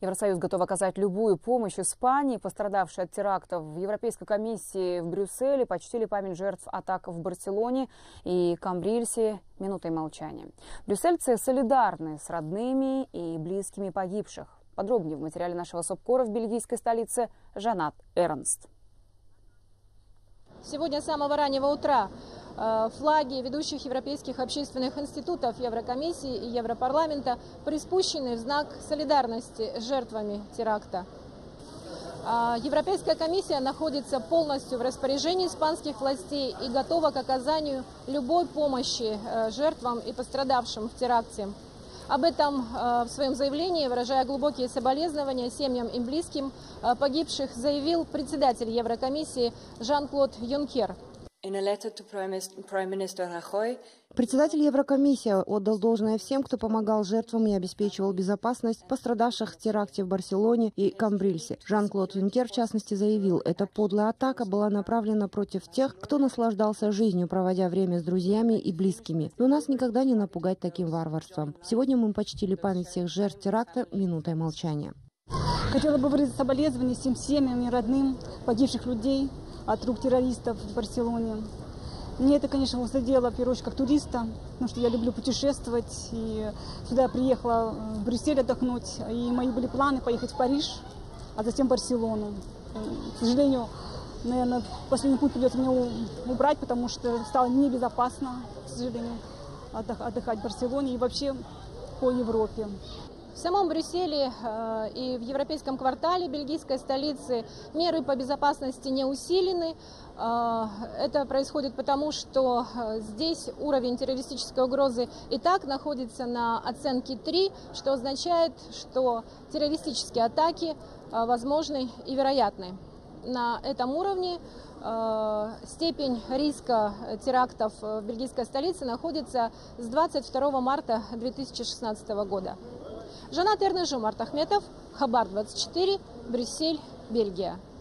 Евросоюз готов оказать любую помощь Испании, пострадавшей от терактов. В Европейской комиссии в Брюсселе почтили память жертв атак в Барселоне и Камбрильсе минутой молчания. Брюссельцы солидарны с родными и близкими погибших. Подробнее в материале нашего СОБКОРа в бельгийской столице Жанат Эрнст. Сегодня с самого раннего утра флаги ведущих европейских общественных институтов Еврокомиссии и Европарламента приспущены в знак солидарности с жертвами теракта. Европейская комиссия находится полностью в распоряжении испанских властей и готова к оказанию любой помощи жертвам и пострадавшим в теракте. Об этом в своем заявлении, выражая глубокие соболезнования семьям и близким погибших, заявил председатель Еврокомиссии Жан-Клод Юнкер. Председатель Еврокомиссии отдал должное всем, кто помогал жертвам и обеспечивал безопасность пострадавших в теракте в Барселоне и Камбрильсе. Жан-Клод Юнкер, в частности, заявил, эта подлая атака была направлена против тех, кто наслаждался жизнью, проводя время с друзьями и близкими. Но нас никогда не напугать таким варварством. Сегодня мы почтили память всех жертв теракта минутой молчания. Хотела бы выразить соболезнования всем семьям и родным погибших людей от рук террористов в Барселоне. Мне это, конечно, задело, в первую очередь, как туриста, потому что я люблю путешествовать. И сюда я приехала в Брюссель отдохнуть, и мои были планы поехать в Париж, а затем в Барселону. К сожалению, наверное, последний путь придется мне убрать, потому что стало небезопасно, к сожалению, отдыхать в Барселоне и вообще по Европе. В самом Брюсселе и в европейском квартале бельгийской столицы меры по безопасности не усилены. Это происходит потому, что здесь уровень террористической угрозы и так находится на оценке 3, что означает, что террористические атаки возможны и вероятны. На этом уровне степень риска терактов в бельгийской столице находится с 22 марта 2016 года. Жанат Эрнст, Жомарт Ахметов, Хабар 24, Брюссель, Бельгия.